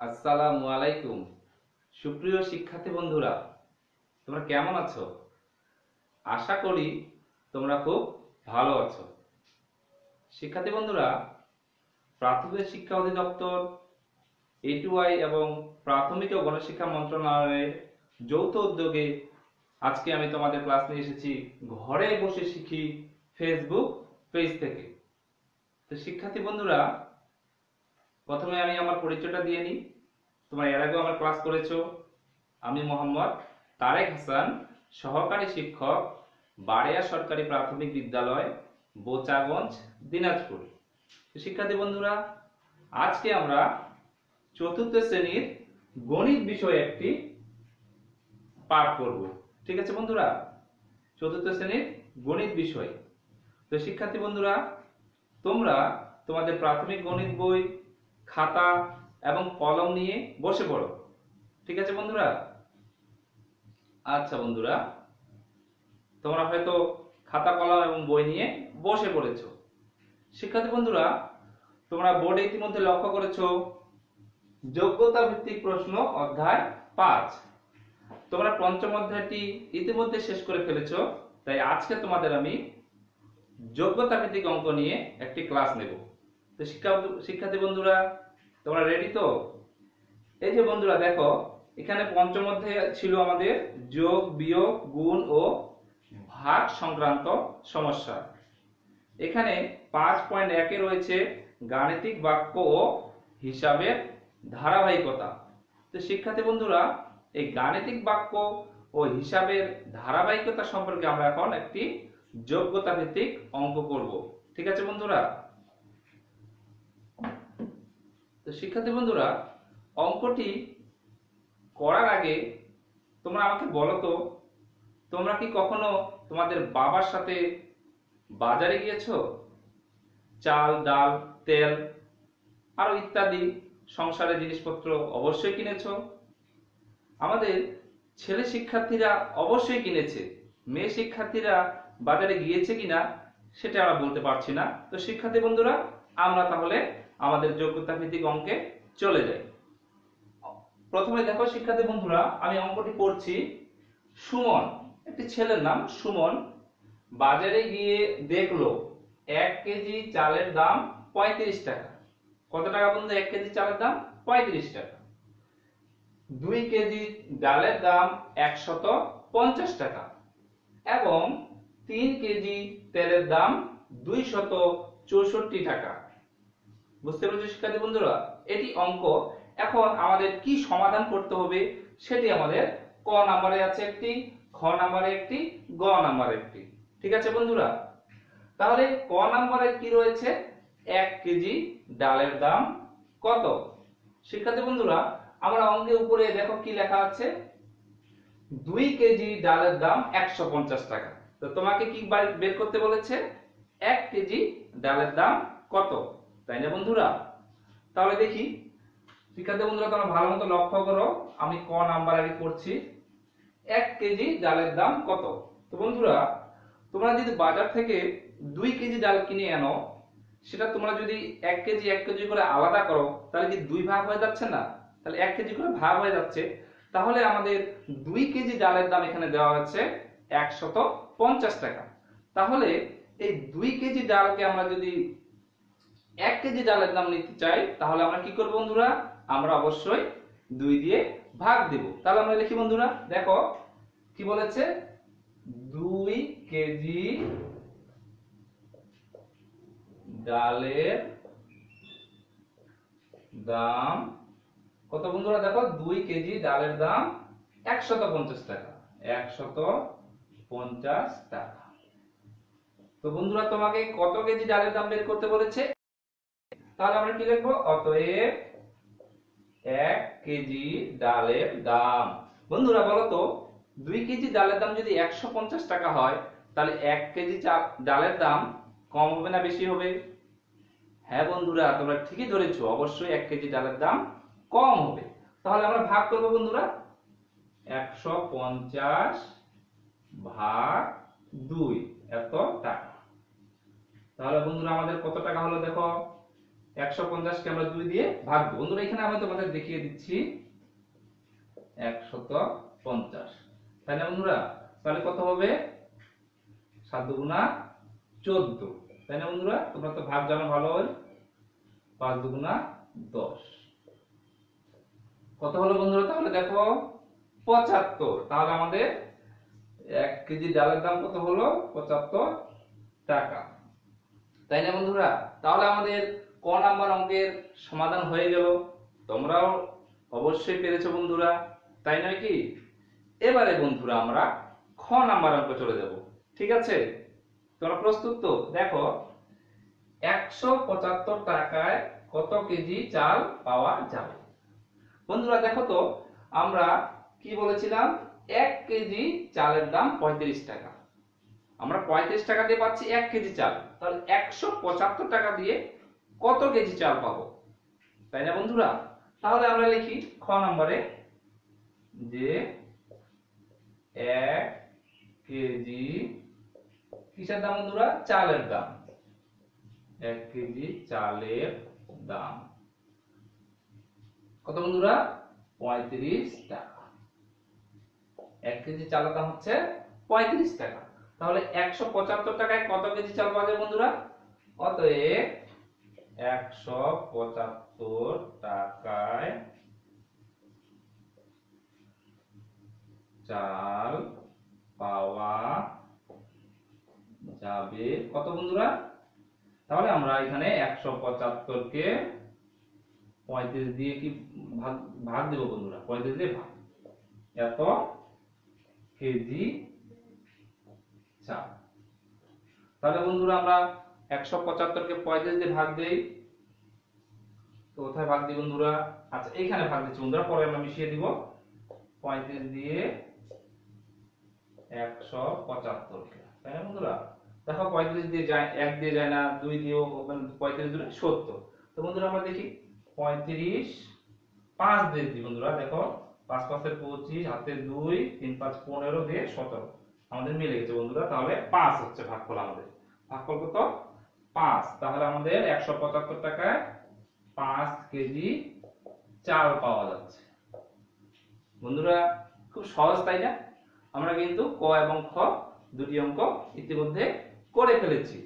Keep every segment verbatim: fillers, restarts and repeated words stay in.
আসসালামু আলাইকুম। সুপ্রিয় শিক্ষার্থী বন্ধুরা, তোমরা কেমন আছো? আশা করি তোমরা খুব ভালো আছো। শিক্ষার্থী বন্ধুরা, প্রাথমিক শিক্ষা অধিদপ্তর, এটুআই এবং প্রাথমিক ও গণশিক্ষা মন্ত্রণালয়ের যৌথ উদ্যোগে আজকে আমি তোমাদের ক্লাস নিয়ে এসেছি ঘরে বসে শিখি ফেসবুক পেজ থেকে। তো শিক্ষার্থী বন্ধুরা, প্রথমে আমি আমার পরিচয়টা দিয়ে নিই। তোমরা এর আগেও আমার ক্লাস করেছো। আমি মোহাম্মদ তারেক হাসান, সহকারী শিক্ষক, বাড়িয়া সরকারি প্রাথমিক বিদ্যালয়, বোচাগঞ্জ, দিনাজপুর। শিক্ষার্থী বন্ধুরা, আজকে আমরা চতুর্থ শ্রেণীর গণিত বিষয়ে একটি পাঠ করব। ঠিক আছে বন্ধুরা, চতুর্থ শ্রেণীর গণিত বিষয়। তো শিক্ষার্থী বন্ধুরা, তোমরা তোমাদের প্রাথমিক গণিত বই, খাতা এবং কলম নিয়ে বসে পড়ো। ঠিক আছে বন্ধুরা? আচ্ছা বন্ধুরা, তোমরা হয়তো খাতা কলম এবং বই নিয়ে বসে পড়েছো। শিক্ষার্থী বন্ধুরা, তোমরা বোর্ডে ইতিমধ্যে লক্ষ্য করেছো যোগ্যতা ভিত্তিক প্রশ্ন অধ্যায় পাঁচ। তোমরা পঞ্চম অধ্যায়টি ইতিমধ্যে শেষ করে ফেলেছো, তাই আজকে তোমাদের আমি যোগ্যতা ভিত্তিক অঙ্ক নিয়ে একটি ক্লাস নেব। তো শিক্ষার্থী বন্ধুরা, তোমরা রেডি তো? এই যে বন্ধুরা দেখো, এখানে পঞ্চম অধ্যায়ে ছিল আমাদের যোগ, বিয়োগ, গুণ ও ভাগ সংক্রান্ত সমস্যা। এখানে পাঁচ পয়েন্ট একে রয়েছে গাণিতিক বাক্য ও হিসাবের ধারাবাহিকতা। তো শিক্ষার্থী বন্ধুরা, এই গাণিতিক বাক্য ও হিসাবের ধারাবাহিকতা সম্পর্কে আমরা এখন একটি যোগ্যতা ভিত্তিক অঙ্ক করব। ঠিক আছে বন্ধুরা? তো শিক্ষার্থী বন্ধুরা, অঙ্কটি করার আগে তোমরা আমাকে বলো তো, তোমরা কি কখনো তোমাদের বাবার সাথে বাজারে গিয়েছো? চাল, ডাল, তেল আরো ইত্যাদি সংসারের জিনিসপত্র অবশ্যই কিনেছো। আমাদের ছেলে শিক্ষার্থীরা অবশ্যই কিনেছে, মেয়ে শিক্ষার্থীরা বাজারে গিয়েছে কিনা সেটা আমরা বলতে পারছি না। তো শিক্ষার্থী বন্ধুরা, আমরা তাহলে আমাদের যোগ্যতা ভিত্তিক অঙ্কে চলে যাই। প্রথমে দেখো শিক্ষার্থী বন্ধুরা, আমি অঙ্কটি পড়ছি। সুমন, একটি ছেলের নাম সুমন, বাজারে গিয়ে দেখলো এক কেজি চালের দাম পঁয়ত্রিশ টাকা। কত টাকা বন্ধু? এক কেজি চালের দাম পঁয়ত্রিশ টাকা। দুই কেজি ডালের দাম একশত পঞ্চাশ টাকা এবং তিন কেজি তেলের দাম দুইশত চৌষট্টি টাকা। বুঝতে পেরেছো শিক্ষার্থী বন্ধুরা? এটি অঙ্ক। এখন আমাদের কি সমাধান করতে হবে সেটি আমাদের ক নাম্বারে আছে একটি, খ নাম্বারে একটি, গ নাম্বারে একটি। ঠিক আছে বন্ধুরা? তাহলে ক নাম্বারে কি রয়েছে? এক কেজি ডালের দাম কত? শিক্ষার্থী বন্ধুরা, আমরা অঙ্কের উপরে দেখো কি লেখা আছে, দুই কেজি ডালের দাম একশো পঞ্চাশ টাকা। তো তোমাকে কি বের করতে বলেছে? এক কেজি ডালের দাম কত, তাই না বন্ধুরা? তাহলে দেখি শিক্ষার্থী বন্ধুরা, তোমরা ভালো মতো লক্ষ্য করো, আমি ক নাম্বার আগে করছি। এক কেজি ডালের দাম কত? তো বন্ধুরা, তোমরা যদি বাজার থেকে দুই কেজি ডাল কিনে আনো, সেটা তোমরা যদি এক কেজি এক কেজি করে আলাদা করো, তাহলে কি দুই ভাগ হয়ে যাচ্ছে না? তাহলে এক কেজি করে ভাগ হয়ে যাচ্ছে। তাহলে আমাদের দুই কেজি ডালের দাম এখানে দেওয়া হচ্ছে একশত পঞ্চাশ টাকা। তাহলে এই দুই কেজি ডালকে আমরা যদি এক কেজি ডালের দাম নিতে চাই, তাহলে আমরা কি করব বন্ধুরা? আমরা অবশ্যই দুই দিয়ে ভাগ দিব। তাহলে আমরা লিখি বন্ধুরা, দেখো কি বলেছে, দুই কেজি ডালের দাম কত বন্ধুরা? দেখো, দুই কেজি ডালের দাম একশত পঞ্চাশ টাকা, একশত পঞ্চাশ টাকা। তো বন্ধুরা, তোমাকে কত কেজি ডালের দাম বের করতে বলেছে? তাহলে আমরা কি লিখবো? অতএব এক কেজি ডালের দাম। বন্ধুরা বলো তো, দুই কেজি ডালের দাম যদি একশো পঞ্চাশ টাকা হয়, তাহলে এক কেজি ডালের দাম কম হবে না বেশি হবে? হ্যাঁ বন্ধুরা, তোমরা ঠিকই ধরেছো, অবশ্যই এক কেজি ডালের দাম কম হবে। তাহলে আমরা ভাগ করব বন্ধুরা, একশো পঞ্চাশ ভাগ দুই, এত টাকা। তাহলে বন্ধুরা আমাদের কত টাকা হলো দেখো, একশো পঞ্চাশ কে আমরা দুই দিয়ে ভাগ দেব। বন্ধুরা এখানে আমি তোমাদের দেখিয়ে দিচ্ছি একশত পঞ্চাশ, তাই না বন্ধুরা? তাহলে কত হবে? সাত দুগুণা চোদ্দ, তাই না বন্ধুরা? তোমরা তো ভাগ জানো ভালো হয়। পাঁচ দুগুণা দশ, কত হলো বন্ধুরা? তাহলে দেখো পঁচাত্তর। তাহলে আমাদের এক কেজি ডালের দাম কত হলো? পঁচাত্তর টাকা, তাই না বন্ধুরা? তাহলে আমাদের ক নাম্বার অঙ্কের সমাধান হয়ে গেল। তোমরাও অবশ্যই পেরেছো বন্ধুরা, তাই নয় কি? এবারে বন্ধুরা আমরা খ নাম্বার অঙ্ক চলে যাব, ঠিক আছে? তোমরা প্রস্তুত তো? দেখো একশো পঁচাত্তর টাকায় কত কেজি চাল পাওয়া যাবে? বন্ধুরা দেখো তো, আমরা কি বলেছিলাম? এক কেজি চালের দাম পঁয়ত্রিশ টাকা। আমরা পঁয়ত্রিশ টাকা দিয়ে পাচ্ছি এক কেজি চাল, তাহলে একশো পঁচাত্তর টাকা দিয়ে কত কেজি চাল পাবো, তাই না বন্ধুরা? তাহলে আমরা লিখি খ নম্বরে যে এক কেজি কিসের দাম বন্ধুরা? চালের দাম। এক কেজি চালের দাম কত বন্ধুরা? পঁয়ত্রিশ টাকা। এক কেজি চালের দাম হচ্ছে পঁয়ত্রিশ টাকা। তাহলে একশো পঁচাত্তর টাকায় কত কেজি চাল পাওয়া যায় বন্ধুরা? অতএব একশো পঁচাত্তর টাকায় চাল পাওয়া যাবে কত বন্ধুরা? তাহলে আমরা এখানে একশো পঁচাত্তর কে পঁয়ত্রিশ দিয়ে কি ভাগ ভাগ দেব বন্ধুরা? পঁয়ত্রিশ দিয়ে ভাগ, এত কেজি চাল। তাহলে বন্ধুরা আমরা একশো পঁচাত্তর কে পঁয়ত্রিশ দিয়ে ভাগ দেই, তো কোথায় ভাগ দিই বন্ধুরা? আচ্ছা এইখানে ভাগ দিচ্ছি বন্ধুরা, পরে আমরা মিশিয়ে দিব। পঁয়ত্রিশ দিয়ে একশো পঁচাত্তর কে, তাই না বন্ধুরা? দেখো পঁয়ত্রিশ দিয়ে যায়, এক দিয়ে যায় না, দুই দিয়েও মানে পঁয়ত্রিশ দুই সত্তর। তো বন্ধুরা আমরা দেখি পঁয়ত্রিশ পাঁচ দিয়ে দিই বন্ধুরা। দেখো পাঁচ পাঁচের পঁচিশ, হাতে দুই, তিন পাঁচ পনেরো দিয়ে সতেরো, আমাদের মিলে গেছে বন্ধুরা। তাহলে পাঁচ হচ্ছে ভাগফল আমাদের। ভাগফল কত? পাঁচ। তাহলে আমাদের একশো পঁচাত্তর টাকায় পাঁচ কেজি চাল পাওয়া যাচ্ছে বন্ধুরা। খুব সহজ, তাই না? আমরা কিন্তু ক এবং খ দুটি অঙ্ক ইতিমধ্যে করে ফেলেছি।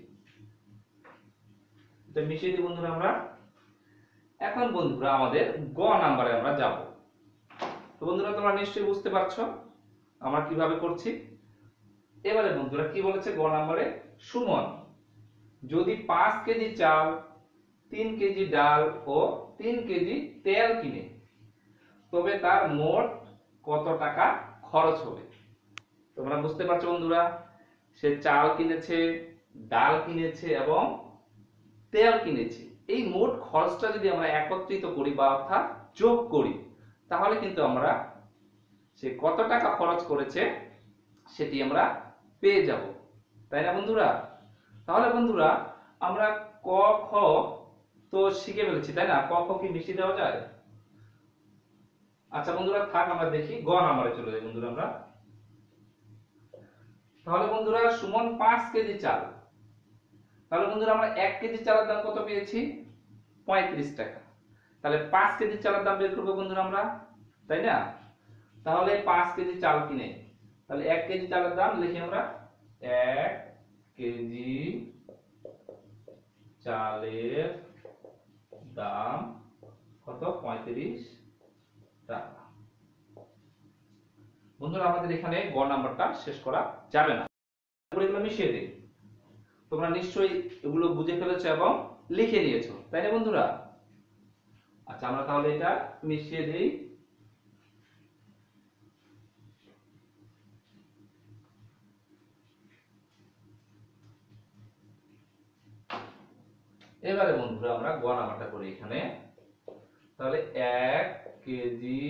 এটা মিশিয়ে দিই বন্ধুরা আমরা। এখন বন্ধুরা আমাদের গ নাম্বারে আমরা যাব। তো বন্ধুরা তোমরা নিশ্চয়ই বুঝতে পারছো আমরা কিভাবে করছি। এবারে বন্ধুরা কি বলেছে গ নাম্বারে? সুমন যদি পাঁচ কেজি চাল, তিন কেজি ডাল ও তিন কেজি তেল কিনে, তবে তার মোট কত টাকা খরচ হবে? তোমরা বুঝতে পারছো বন্ধুরা, সে চাল কিনেছে, ডাল কিনেছে এবং তেল কিনেছে। এই মোট খরচটা যদি আমরা একত্রিত করি বা অর্থাৎ যোগ করি, তাহলে কিন্তু আমরা সে কত টাকা খরচ করেছে সেটি আমরা পেয়ে যাব, তাই না বন্ধুরা? তাহলে বন্ধুরা আমরা ক খ তো শিখে ফেলেছি, তাই না? ক খ কি মিশিয়ে দেওয়া যায়? আচ্ছা বন্ধুরা থাক, আমরা দেখি গ নাম্বারে চলে যাই বন্ধুরা আমরা। তাহলে বন্ধুরা সুমন পাঁচ কেজি চাল, তাহলে বন্ধুরা আমরা এক কেজি চালের দাম কত পেয়েছি? পঁয়ত্রিশ টাকা। তাহলে পাঁচ কেজি চালের দাম বের করবো বন্ধুরা আমরা, তাই না? তাহলে পাঁচ কেজি চাল কিনে, তাহলে এক কেজি চালের দাম লিখি আমরা। এক কেজি চালের দাম কত? পঁয়ত্রিশ টাকা। বন্ধুরা আমাদের এখানে গ নাম্বারটা শেষ করা যাবে না, এগুলো মিশিয়ে দিই। তোমরা নিশ্চয়ই এগুলো বুঝে ফেলেছো এবং লিখে নিয়েছো, তাই না বন্ধুরা? আচ্ছা আমরা তাহলে এটা মিশিয়ে দিই। এবারে বন্ধুরা আমরা গ নাম্বারটা করি এখানে। তাহলে এক কেজি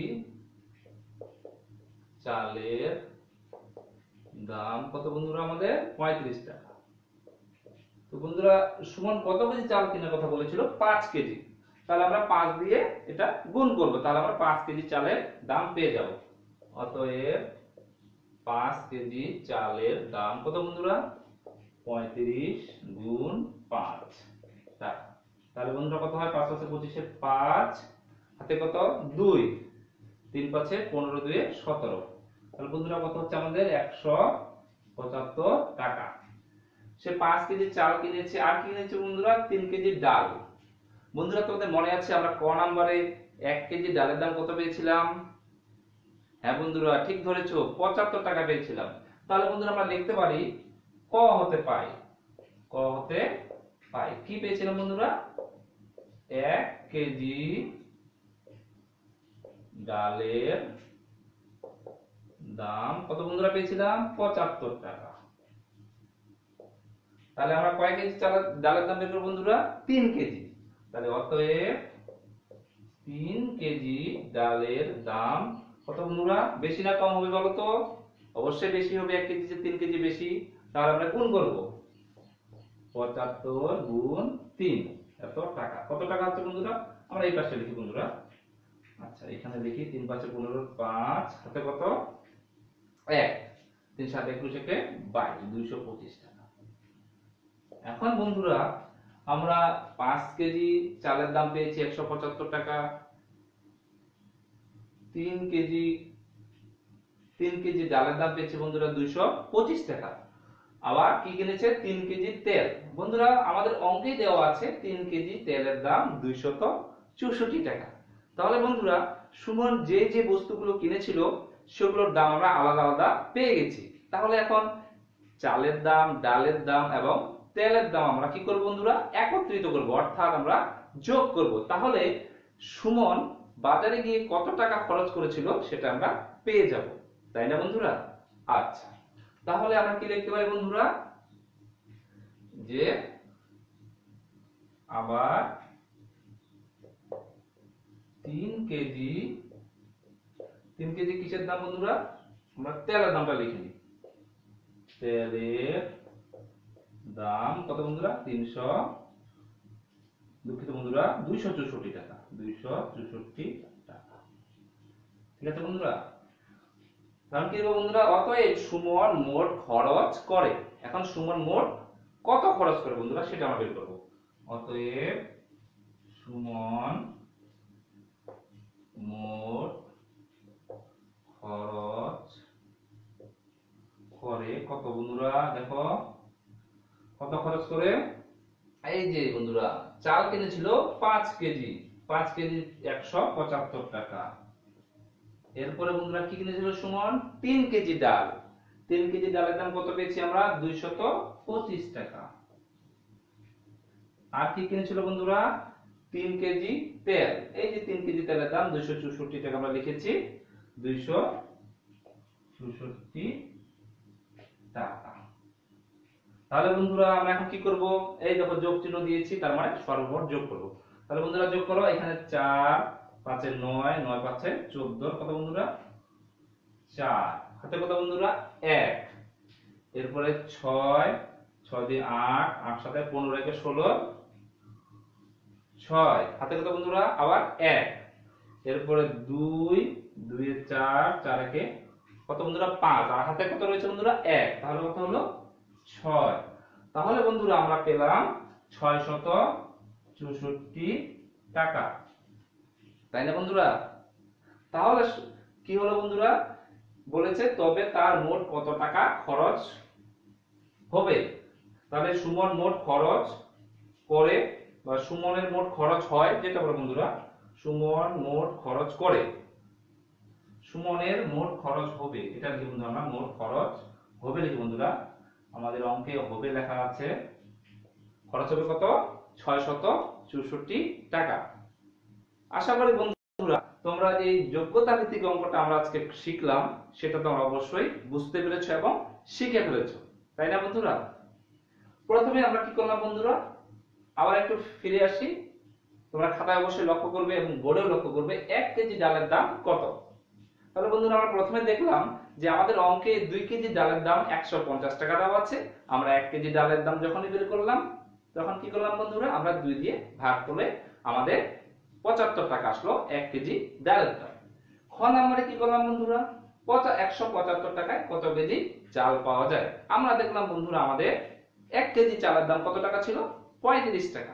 চালের দাম কত বন্ধুরা? আমাদের পঁয়ত্রিশ টাকা। তো বন্ধুরা সুমন কত কেজি চাল কেনার কথা বলেছিল? পাঁচ কেজি। তাহলে আমরা পাঁচ দিয়ে এটা গুণ করব, তাহলে আমরা পাঁচ কেজি চালের দাম পেয়ে যাব। অতএব পাঁচ কেজি চালের দাম কত বন্ধুরা? পঁয়ত্রিশ গুণ পাঁচ টাকা। তাহলে তাহলে বন্ধুরা কত হয়? পাঁচ পাঁচে পঁচিশে পাঁচ, হাতে কত? দুই, তিন পাঁচে পনেরো, দুয়ে সতেরো। তাহলে বন্ধুরা কত হচ্ছে আমাদের? একশো পঁচাত্তর টাকা। সে পাঁচ কেজি চাল কিনেছে, আর কিনেছে বন্ধুরা তিন কেজি ডাল। বন্ধুরা তোমাদের মনে আছে আমরা ক নাম্বারে এক কেজি ডালের দাম কত পেয়েছিলাম? হ্যাঁ বন্ধুরা ঠিক ধরেছো, পঁচাত্তর টাকা পেয়েছিলাম। তাহলে বন্ধুরা আমরা লিখতে পারি ক হতে পাই, ক হতে পাই কি পেয়েছিলাম বন্ধুরা? এক কেজি ডালের দাম কত বন্ধুরা পেয়েছিলাম? পঁচাত্তর টাকা। তাহলে আমরা কয় কেজি চালের ডালের দাম বের করব বন্ধুরা? তিন কেজি। তাহলে অতএব তিন কেজি ডালের দাম কত বন্ধুরা? বেশি না কম হবে বলো তো? অবশ্যই বেশি হবে, এক কেজি তিন কেজি বেশি। তাহলে আমরা গুণ করব, পঁচাত্তর গুণ তিন, এত টাকা। কত টাকা হচ্ছে বন্ধুরা? আমরা এই পাশে লিখি বন্ধুরা। আচ্ছা এখানে লিখি তিন পাঁচে পনেরো, পাঁচ হাতে কত? এক, তিন সাত একুশ একে বাইশ, দুইশো পঁচিশ টাকা। এখন বন্ধুরা আমরা পাঁচ কেজি চালের দাম পেয়েছি একশো পঁচাত্তর টাকা, তিন কেজি তিন কেজি ডালের দাম পেয়েছি বন্ধুরা দুইশো পঁচিশ টাকা। আবার কি কিনেছে? তিন কেজি তেল। বন্ধুরা আমাদের অঙ্কেই দেওয়া আছে তিন কেজি তেলের দাম দুইশত চৌষট্টি টাকা। তাহলে বন্ধুরা সুমন যে যে বস্তুগুলো কিনেছিল সেগুলোর দাম আমরা আলাদা আলাদা পেয়ে গেছি। তাহলে এখন চালের দাম, ডালের দাম এবং তেলের দাম আমরা কি করব বন্ধুরা? একত্রিত করব, অর্থাৎ আমরা যোগ করব। তাহলে সুমন বাজারে গিয়ে কত টাকা খরচ করেছিল সেটা আমরা পেয়ে যাব, তাই না বন্ধুরা? আচ্ছা তাহলে আমরা কি লিখতে পারি বন্ধুরা? যে আবার তিন কেজি তিন কেজি কিসের দাম বন্ধুরা? আমরা তেলের দামটা লিখে নিই। তেলের দাম কত বন্ধুরা? তিনশো দুঃখিত বন্ধুরা দুইশো চৌষট্টি টাকা, দুইশো চৌষট্টি টাকা। ঠিক আছে বন্ধুরা? কারণ কি বন্ধুরা? অতএব সুমন মোট খরচ করে। এখন সুমন মোট কত খরচ করে বন্ধুরা সেটা আমরা বের করব। অতএব সুমন মোট খরচ করে কত বন্ধুরা? দেখো কত খরচ করে। এই যে বন্ধুরা চাল কিনেছিল পাঁচ কেজি, পাঁচ কেজি একশো পঁচাত্তর টাকা। এরপরে বন্ধুরা কি কিনেছিল সুমন? তিন কেজি ডাল। তিন কেজি ডালের দাম কত পেয়েছি আমরা? দুইশত পঁচিশ টাকা। আর কি কিনেছিল বন্ধুরা? তিন কেজি তেল। এই যে তিন কেজি তেলের দাম দুইশো চৌষট্টি টাকা আমরা লিখেছি, দুইশো চৌষট্টি টাকা। তাহলে বন্ধুরা আমরা এখন কি করব? এই দেখো যোগ চিহ্ন দিয়েছি, তার মানে সর্বমোট যোগ করব। তাহলে বন্ধুরা যোগ করো, এখানে চার পাঁচে নয়, নয় পাঁচে চোদ্দ, কত বন্ধুরা? চার, হাতে কত বন্ধুরা? এক। এরপরে ছয়, ছয় দিয়ে আট, আট সাথে পনেরো, একে ষোলো, ছয়, হাতে কত বন্ধুরা? আবার এক। এরপরে দুই, দুই এ চার, চার একে কত বন্ধুরা? পাঁচ, আর হাতে কত রয়েছে বন্ধুরা? এক। তাহলে কত হলো? ছয়। তাহলে বন্ধুরা আমরা পেলাম ছয় শত চৌষট্টি টাকা, তাই না বন্ধুরা? তাহলে কি হলো বন্ধুরা? বলেছে তবে তার মোট কত টাকা খরচ হবে। তাহলে সুমন মোট খরচ করে বা সুমনের মোট খরচ হয়, যেটা বলে বন্ধুরা সুমন মোট খরচ করে, সুমনের মোট খরচ হবে, এটা লিখি বন্ধুরা আমরা মোট খরচ হবে লিখি বন্ধুরা। আমাদের অঙ্কে হবে লেখা আছে খরচ হবে কত? ছয় শত চৌষট্টি টাকা। আশা করি বন্ধুরা তোমরা এই যোগ্যতা ভিত্তিক অঙ্কটা আমরা আজকে শিখলাম সেটা তোমরা অবশ্যই বুঝতে পেরেছো এবং শিখে ফেলেছো, তাই না বন্ধুরা? প্রথমে আমরা কি করলাম বন্ধুরা? আবার একটু ফিরে আসি। তোমরা খাতায় অবশ্যই লক্ষ্য করবে এবং বোর্ডেও লক্ষ্য করবে এক কেজি ডালের দাম কত। তাহলে বন্ধুরা আমরা প্রথমে দেখলাম যে আমাদের অঙ্কে দুই কেজি ডালের দাম একশো পঞ্চাশ টাকা দেওয়া আছে। আমরা এক কেজি ডালের দাম যখনই বের করলাম তখন কি করলাম বন্ধুরা? আমরা দুই দিয়ে ভাগ করলে আমাদের পঁচাত্তর টাকা আসলো এক কেজি ডালের দাম। খ নম্বরে কি করলাম বন্ধুরা? একশো পঁচাত্তর টাকায় কত কেজি চাল পাওয়া যায়। আমরা দেখলাম বন্ধুরা আমাদের এক কেজি চালের দাম কত টাকা ছিল? পঁয়ত্রিশ টাকা।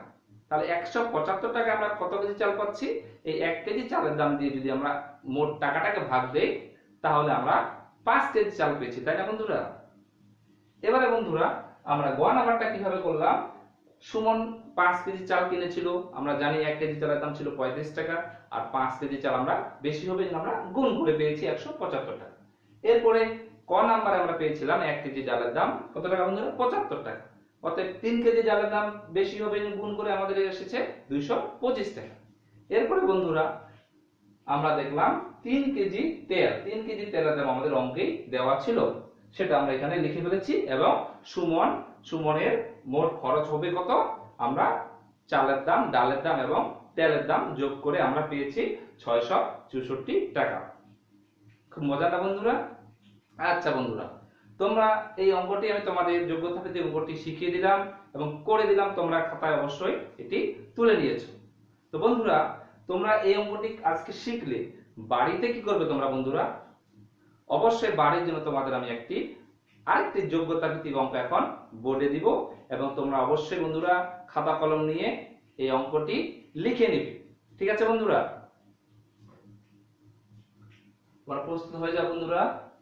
তাহলে একশো পঁচাত্তর টাকা আমরা কত কেজি চাল পাচ্ছি? এই এক কেজি চালের দাম দিয়ে যদি আমরা মোট টাকাটাকে ভাগ দেই তাহলে আমরা পাঁচ কেজি চাল পেয়েছি, তাই না বন্ধুরা? এবারে বন্ধুরা আমরা গ নাম্বারটা কিভাবে করলাম? সুমন পাঁচ কেজি চাল কিনেছিল, আমরা জানি এক কেজি চালের দাম ছিল পঁয়ত্রিশ টাকা, আর পাঁচ কেজি চাল আমরা বেশি হবে আমরা গুণ করে পেয়েছি একশো পঁচাত্তর টাকা। এরপরে ক নাম্বারে আমরা পেয়েছিলাম এক কেজি ডালের দাম কত টাকা বন্ধুরা? পঁচাত্তর টাকা। অতএব তিন কেজি ডালের দাম বেশি হবে গুণ করে আমাদের এসেছে দুইশো পঁচিশ টাকা। এরপরে বন্ধুরা আমরা দেখলাম তিন কেজি তেল, তিন কেজি তেলের দাম আমাদের অঙ্কেই দেওয়া ছিল, সেটা আমরা এখানে লিখে ফেলেছি। এবং সুমন সুমনের মোট খরচ হবে কত? আমরা চালের দাম, ডালের দাম এবং তেলের দাম যোগ করে আমরা পেয়েছি ছয়শো চৌষট্টি টাকা। খুব মজা না বন্ধুরা? আচ্ছা বন্ধুরা, তোমরা এই অঙ্কটি আমি তোমাদের যোগ্যতা ভিত্তিক অঙ্কটি শিখিয়ে দিলাম এবং করে দিলাম, তোমরা খাতায় অবশ্যই এটি তুলে নিয়েছো। তো বন্ধুরা তোমরা এই অঙ্কটি আজকে শিখলে বাড়িতে কি করবে তোমরা বন্ধুরা? অবশ্যই বাড়ির জন্য তোমাদের আমি একটি আরেকটি যোগ্যতা ভিত্তিক অঙ্ক এখন বোর্ডে দিব এবং তোমরা অবশ্যই বন্ধুরা খাতা কলম নিয়ে এই অঙ্কটি লিখে নিবে। ঠিক আছে বন্ধুরা? তোমরা প্রস্তুত হয়ে যাও বন্ধুরা।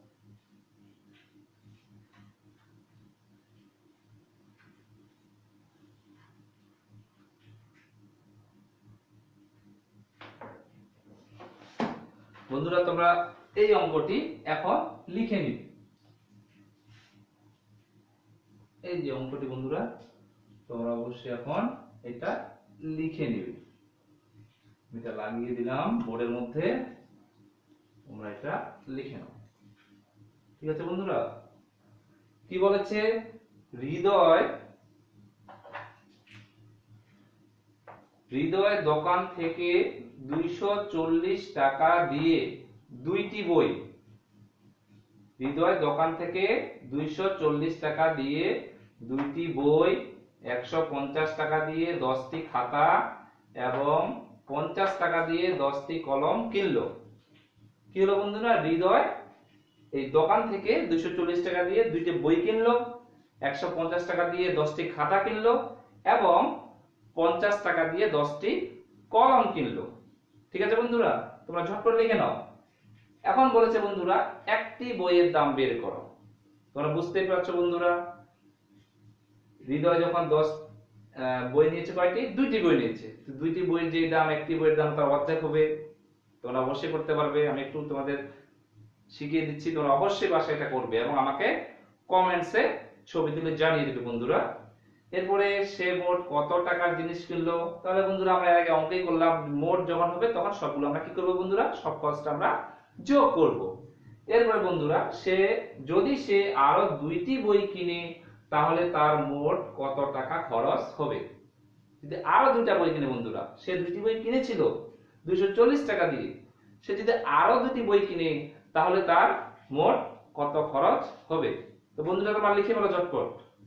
বন্ধুরা তোমরা এই অঙ্কটি এখন লিখে নিবে। এই যে অঙ্কটি বন্ধুরা তোমরা অবশ্যই এখন এটা লিখে নিবে। এটা লাগিয়ে দিলাম বোর্ডের মধ্যে, তোমরা এটা লিখে নাও। ঠিক আছে বন্ধুরা? কি বলেছে? হৃদয় হৃদয় দোকান থেকে দুইশো চল্লিশ টাকা দিয়ে দুইটি বই হৃদয় দোকান থেকে দুইশো চল্লিশ টাকা দিয়ে দুইটি বই, একশো পঞ্চাশ টাকা দিয়ে দশটি খাতা এবং পঞ্চাশ টাকা দিয়ে দশটি কলম কিনলো। কি হলো বন্ধুরা? হৃদয় এই দোকান থেকে দুইশো চল্লিশ টাকা দিয়ে দুইটি বই কিনলো, একশো পঞ্চাশ টাকা দিয়ে দশটি খাতা কিনলো এবং পঞ্চাশ টাকা দিয়ে দশটি কলম কিনলো। ঠিক আছে বন্ধুরা? তোমরা ঝটপট লিখে নাও। এখন বলেছে বন্ধুরা একটি বইয়ের দাম বের করো। তোমরা বুঝতেই পারছো বন্ধুরা, হৃদয় যখন দশ বই নিয়েছে, কয়টি? দুইটি বই নিয়েছে। দুইটি বইয়ের যে দাম, একটি বইয়ের দাম তার অর্ধেক হবে। তোমরা অবশ্যই করতে পারবে, আমি একটু তোমাদের শিখিয়ে দিচ্ছি, তোমরা অবশ্যই বাসায় এটা করবে এবং আমাকে কমেন্টসে ছবি তুলে জানিয়ে দিবে বন্ধুরা। এরপরে সে মোট কত টাকার জিনিস কিনলো? তাহলে বন্ধুরা আমরা এর আগে অঙ্কেই করলাম, মোট যখন হবে তখন সবগুলো আমরা কি করব বন্ধুরা? সব খরচটা আমরা যোগ করব। এরপরে বন্ধুরা সে যদি সে আরো দুইটি বই কিনে তাহলে তার মোট কত টাকা খরচ হবে? যদি আরো দুইটা বই কিনে বন্ধুরা, সে দুইটি বই কিনেছিল দুইশো চল্লিশ টাকা দিয়ে, সে যদি আরো দুটি বই কিনে তাহলে তার মোট কত খরচ হবে? তো বন্ধুরা তোমরা লিখে ফেলো ঝটপট।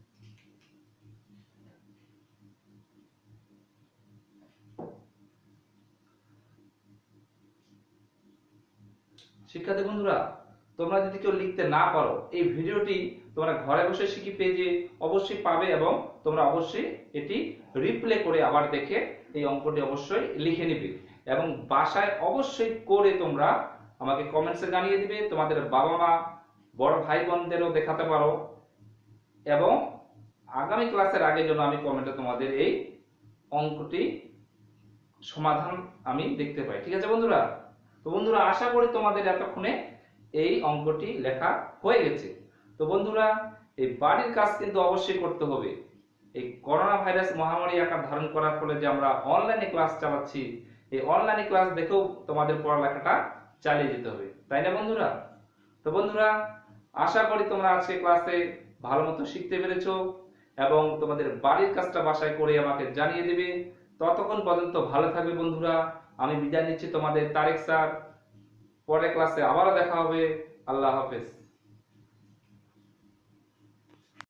শিক্ষার্থী বন্ধুরা তোমরা যদি কেউ লিখতে না পারো, এই ভিডিওটি তোমরা ঘরে বসে শিখি পেজে অবশ্যই পাবে এবং তোমরা অবশ্যই এটি রিপ্লে করে আবার দেখে এই অঙ্কটি অবশ্যই লিখে নিবে এবং বাসায় অবশ্যই করে তোমরা আমাকে কমেন্টসে জানিয়ে দিবে। তোমাদের বাবা মা, বড় ভাই বোনদেরও দেখাতে পারো এবং আগামী ক্লাসের আগে জন্য আমি কমেন্টে তোমাদের এই অঙ্কটি সমাধান আমি দেখতে পাই। ঠিক আছে বন্ধুরা? তো বন্ধুরা আশা করি তোমাদের এতক্ষণে এই অঙ্কটি লেখা হয়ে গেছে। তো বন্ধুরা এই বাড়ির কাজ কিন্তু অবশ্যই করতে হবে। এই করোনা ভাইরাস মহামারী আকার ধারণ করার ফলে যে আমরা অনলাইনে ক্লাস চালাচ্ছি, এই অনলাইনে ক্লাস দেখেও তোমাদের পড়ালেখাটা চালিয়ে যেতে হবে, তাই না বন্ধুরা? তো বন্ধুরা আশা করি তোমরা আজকে ক্লাসে ভালো মতো শিখতে পেরেছো এবং তোমাদের বাড়ির কাজটা বাসায় করে আমাকে জানিয়ে দেবে। ততক্ষণ পর্যন্ত ভালো থাকবে বন্ধুরা। আমি বিদায় নিচ্ছি তোমাদের তারেক স্যার। পরের ক্লাসে আবারও দেখা হবে। আল্লাহ হাফেজ।